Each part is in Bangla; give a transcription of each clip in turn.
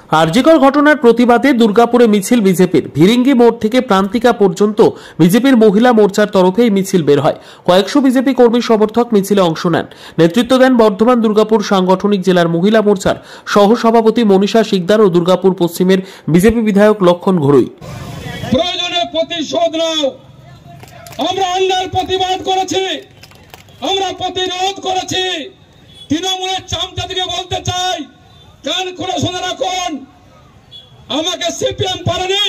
আরজিকর ঘটনার প্রতিবাদে দুর্গাপুরে মিছিল বিজেপির। ভিরিঙ্গি মোড় থেকে প্রান্তিকা পর্যন্ত বিজেপির মহিলা মোর্চার তরফে এই মিছিল বের হয়। কয়েকশো বিজেপি কর্মী সমর্থক মিছিলে অংশ নেন। নেতৃত্ব দেন বর্ধমান দুর্গাপুর সাংগঠনিক জেলার মহিলা মোর্চার সহসভাপতি মনীষা শিকদার ও দুর্গাপুর পশ্চিমের বিজেপি বিধায়ক লক্ষণ ঘড়ুই। প্রয়োজনে প্রতিশোধ নাও। আমরা অন্যায়ের প্রতিবাদ করেছি, আমরা প্রতিরোধ করেছি। তৃণমূলের চামচাদিকে বলতে চাই, কান খুলে শুনে রাখুন। আমাকে সিপিএম পারেনি,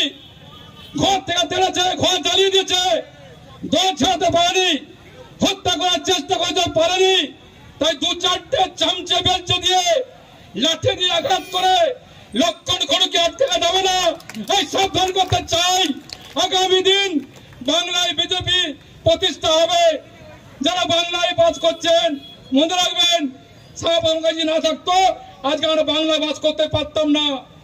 ঘর থেকে তেড়েছে, ঘর জ্বালিয়ে দিয়েছে, দল ছাড়াতে পারেনি, হত্যা করার চেষ্টা করতে পারেনি। তাই দু চারটে চামচে বেলচে দিয়ে লাঠি দিয়ে আঘাত করে লক্ষণ ঘড়ুকে আটকে যাবে না, এই সাবধান করতে চাই। আগামী দিন বাংলায় বিজেপি প্রতিষ্ঠা হবে। যারা বাংলায় বাস করছেন মনে রাখবেন, সাহেব বাঙ্গাজি না থাকতো আজকে আমরা বাংলায় বাস করতে পারতাম না।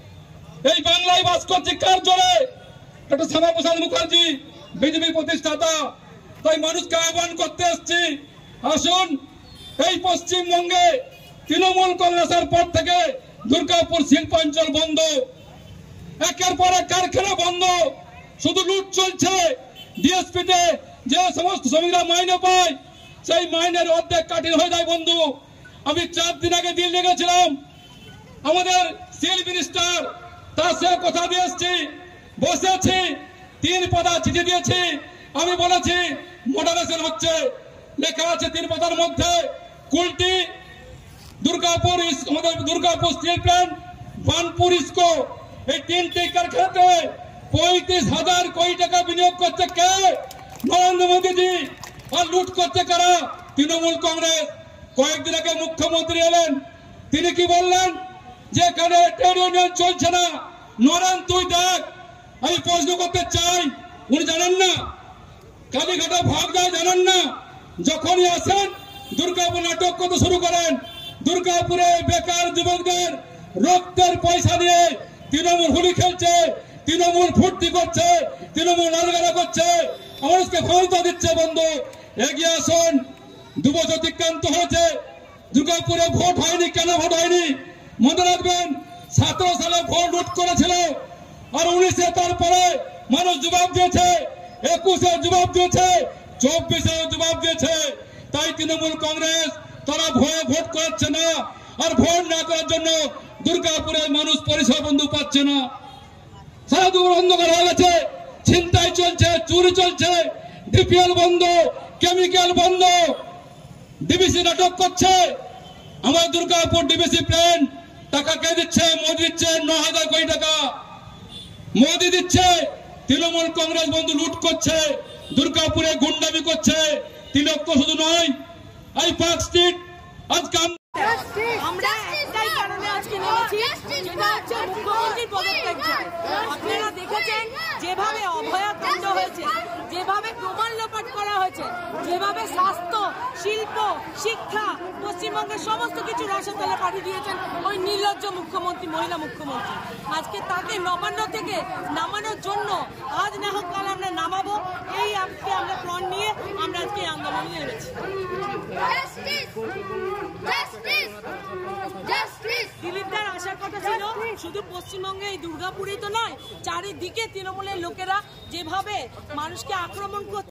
এই বাংলায় বাস করছি কার জোরে? ডক্টর শ্যামাপ্রসাদ মুখার্জি, বিজেপি প্রতিষ্ঠাতা। তাই মানুষকে আহ্বান করতে এসছি, আসুন এই পশ্চিমবঙ্গে তৃণমূল কংগ্রেসের পর থেকে দুর্গাপুর শিল্পাঞ্চল বন্ধ, একের পর এক কারখানা বন্ধ, শুধু লুট চলছে। ডিএসপিতে যে সমস্ত শ্রমিকরা মাইনে পায়, সেই মাইনের অর্ধেক কাটিং হয়ে যায় বন্ধু। আমি 4 দিন আগে দিল্লি গেছিলাম, আমাদের স্টিল মিনিস্টার, তার সাথে কথা দিয়ে এসেছি, বসেছি, 3 পাতা চিঠি দিয়েছি। আমি বলেছি মডারেশন হচ্ছে, লেখা আছে 3 পাতার মধ্যে কুলটি, দুর্গাপুর, আমাদের দুর্গাপুর স্টিল প্ল্যান্ট, বানপুর ইস্কো, এই 3টি কারখানাতে 35,000 কোটি টাকা বিনিয়োগ করছে কে? নরেন্দ্র মোদীজি। আর লুট করছে কারা? তৃণমূল কংগ্রেস। কয়েকদিন আগে মুখ্যমন্ত্রী এলেন, তিনি কি বললেন? যে এখানে ট্রেড ইউনিয়ন চলছে না। নরেন তুই দেখ। আমি প্রশ্ন করতে চাই, উনি জানেন না? কালীঘাটা ভাগ দেয় জানেন না? যখনই আসেন দুর্গাপুর নাটক করতে শুরু করেন। দুর্গাপুরে বেকার যুবকদের রক্তের পয়সা নিয়ে তৃণমূল হোলি খেলছে, তৃণমূল ফুর্তি করছে, তৃণমূল নাচগানা করছে, মানুষকে ক্ষমতা দিচ্ছে। বন্ধু এগিয়ে আসুন। 2 বছর অতিক্রান্ত হয়েছে, দুর্গাপুরে ভোট হয়নি। কেন ভোট হয়নি মনে রাখবেন? 17 সালে ভোট লুট করেছিল, আর 19-এ তারপরে মানুষ জবাব দিয়েছে, 21-এ জবাব দিয়েছে, 24-এ জবাব দিয়েছে। তাই তৃণমূল কংগ্রেস তারা ভয়ে ভোট করাচ্ছে না, আর ভোট না করার জন্য দুর্গাপুরের মানুষ পরিষেবা বন্ধু পাচ্ছে না। সারা দুপুর অন্ধকার হয়ে গেছে, ছিনতাই চলছে, চুরি চলছে, ডিপিএল বন্ধ, কেমিক্যাল বন্ধ, ডিবিসি নাটক করছে। আমার দুর্গাপুর ডিবিসি প্ল্যান্ট টাকা কে দিচ্ছে? মোদি দিচ্ছে, 9,000 কোটি টাকা মোদি দিচ্ছে। তৃণমূল কংগ্রেস বন্ধু লুট করছে, দুর্গাপুরে গুন্ডামি করছে। তিলক তো শুধু নয়, এই পার্ক স্ট্রিট আজকে আমরা একটাই কারণে আজকে নেমেছি, যেটা হচ্ছে মুখ্যমন্ত্রীর পদত্যাগ চাই। আপনারা দেখেছেন যেভাবে অভয়াকাণ্ড হয়েছে, যেভাবে প্রমাণ লোপাট করা হয়েছে, যেভাবে স্বাস্থ্য, শিল্প, শিক্ষা, পশ্চিমবঙ্গের সমস্ত কিছু রসাতলে পাঠিয়ে দিয়েছেন ওই নির্লজ্জ মুখ্যমন্ত্রী, মহিলা মুখ্যমন্ত্রী। আজকে তাকে নবান্ন থেকে নামানোর জন্য আজ না হোক কাল আমরা নামাবো। এই আজকে আমরা প্রাণ নিয়ে আমরা আজকে আন্দোলনে নেমেছি। দিলীপদার আসার কথা ছিল শুধু পশ্চিমবঙ্গে, এই দুর্গাপুরেই তো নয়, চারিদিকে তৃণমূলের লোকেরা যেভাবে মানুষকে আক্রমণ করছে।